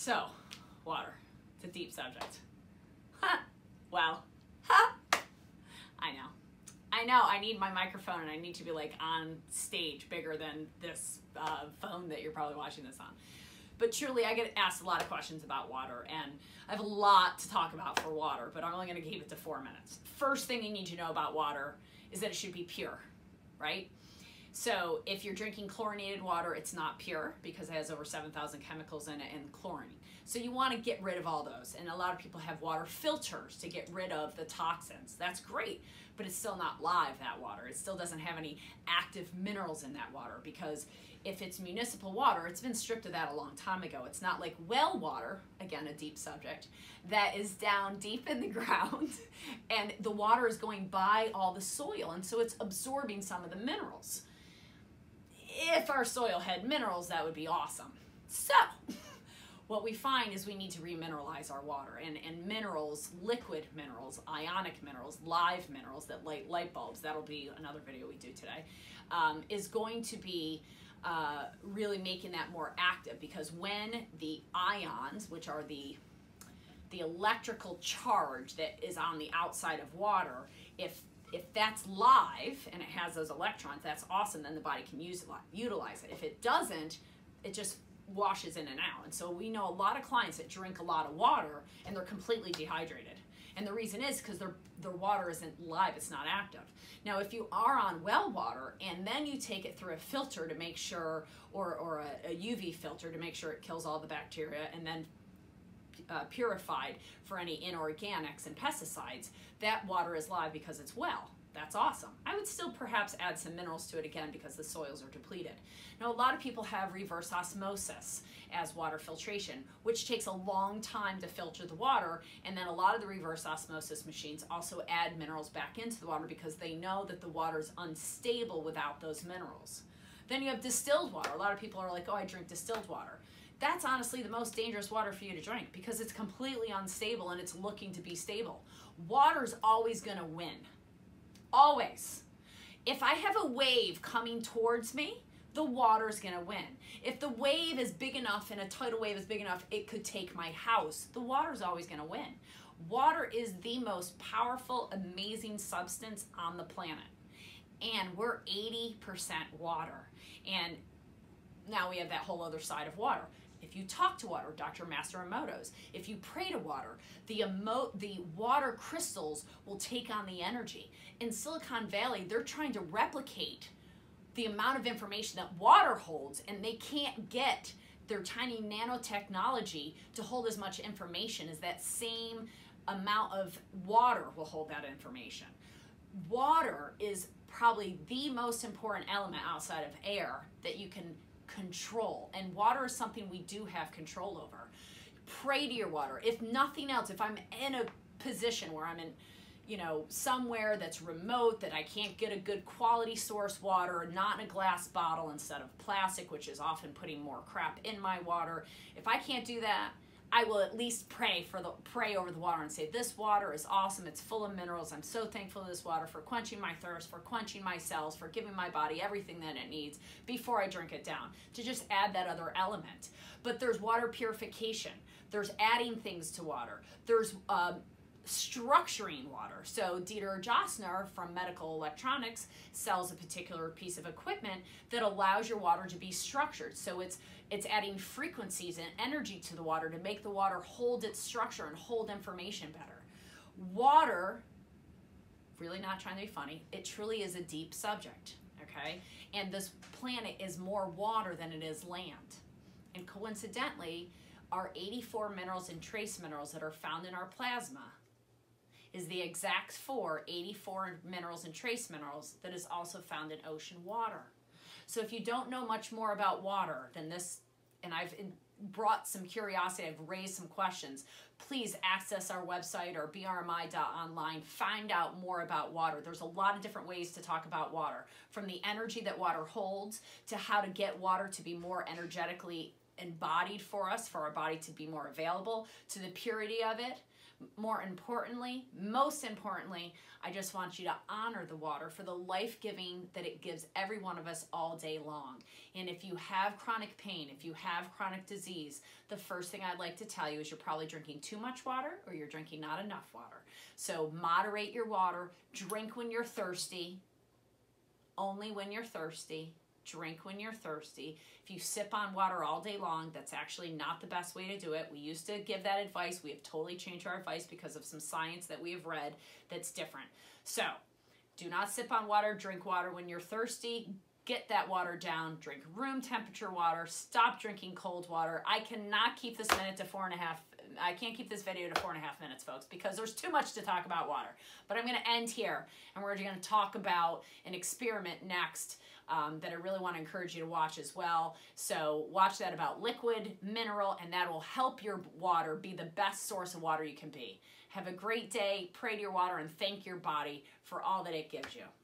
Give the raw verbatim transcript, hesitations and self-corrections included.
So, water. It's a deep subject. Ha! Well, ha! I know. I know, I need my microphone and I need to be like on stage bigger than this uh, phone that you're probably watching this on. But truly, I get asked a lot of questions about water, and I have a lot to talk about for water, but I'm only going to keep it to four minutes. First thing you need to know about water is that it should be pure, right? So if you're drinking chlorinated water, it's not pure because it has over seven thousand chemicals in it and chlorine. So you want to get rid of all those. And a lot of people have water filters to get rid of the toxins. That's great, but it's still not live, that water. It still doesn't have any active minerals in that water, because if it's municipal water, it's been stripped of that a long time ago. It's not like well water, again, a deep subject, that is down deep in the ground and the water is going by all the soil, and so it's absorbing some of the minerals. If our soil had minerals, that would be awesome. So what we find is we need to remineralize our water, and, and minerals, liquid minerals, ionic minerals, live minerals that light light bulbs, that'll be another video we do today, um, is going to be uh, really making that more active, because when the ions, which are the, the electrical charge that is on the outside of water, if If that's live and it has those electrons, that's awesome, then the body can use it, utilize it. If it doesn't, it just washes in and out. And so we know a lot of clients that drink a lot of water and they're completely dehydrated. And the reason is because their, their water isn't live, it's not active. Now, if you are on well water and then you take it through a filter to make sure, or, or a, a U V filter to make sure it kills all the bacteria, and then Uh, purified for any inorganics and pesticides, that water is live because it's well. That's awesome. I would still perhaps add some minerals to it again because the soils are depleted. Now, a lot of people have reverse osmosis as water filtration, which takes a long time to filter the water, and then a lot of the reverse osmosis machines also add minerals back into the water because they know that the water is unstable without those minerals. Then you have distilled water. A lot of people are like, oh, I drink distilled water. That's honestly the most dangerous water for you to drink because it's completely unstable and it's looking to be stable. Water's always going to win. Always. If I have a wave coming towards me, the water's going to win. If the wave is big enough and a tidal wave is big enough, it could take my house, the water's always going to win. Water is the most powerful, amazing substance on the planet. And we're eighty percent water. And now we have that whole other side of water. If you talk to water, Doctor Master Emoto's, if you pray to water, the, emo the water crystals will take on the energy. In Silicon Valley, they're trying to replicate the amount of information that water holds, and they can't get their tiny nanotechnology to hold as much information as that same amount of water will hold that information. Water is probably the most important element outside of air that you can control, and water is something we do have control over. Pray to your water. If nothing else, if I'm in a position where I'm in, you know, somewhere that's remote, that I can't get a good quality source water, not in a glass bottle instead of plastic, which is often putting more crap in my water, if I can't do that, I will at least pray for the pray over the water and say, this water is awesome, it's full of minerals, I'm so thankful to this water for quenching my thirst, for quenching my cells, for giving my body everything that it needs before I drink it down, to just add that other element. But there's water purification, there's adding things to water, there's um, structuring water. So Dieter Jostner from Medical Electronics sells a particular piece of equipment that allows your water to be structured. So it's it's adding frequencies and energy to the water to make the water hold its structure and hold information better. Water, really not trying to be funny, it truly is a deep subject, okay? And this planet is more water than it is land. And coincidentally, our eighty-four minerals and trace minerals that are found in our plasma is the exact four, eighty-four minerals and trace minerals that is also found in ocean water. So if you don't know much more about water than this, and I've brought some curiosity, I've raised some questions, please access our website or b r m i dot online, find out more about water. There's a lot of different ways to talk about water, from the energy that water holds to how to get water to be more energetically embodied for us, for our body to be more available, to the purity of it. More importantly, most importantly, I just want you to honor the water for the life-giving that it gives every one of us all day long. And if you have chronic pain, if you have chronic disease, the first thing I'd like to tell you is you're probably drinking too much water or you're drinking not enough water. So moderate your water, drink when you're thirsty, only when you're thirsty. Drink when you're thirsty. If you sip on water all day long, that's actually not the best way to do it. We used to give that advice. We have totally changed our advice because of some science that we have read that's different. So do not sip on water. Drink water when you're thirsty. Get that water down. Drink room temperature water. Stop drinking cold water. I cannot keep this minute to four and a half. I can't keep this video to four and a half minutes, folks, because there's too much to talk about water. But I'm going to end here, and we're going to talk about an experiment next um, that I really want to encourage you to watch as well. So watch that about liquid, mineral, and that will help your water be the best source of water you can be. Have a great day. Pray to your water and thank your body for all that it gives you.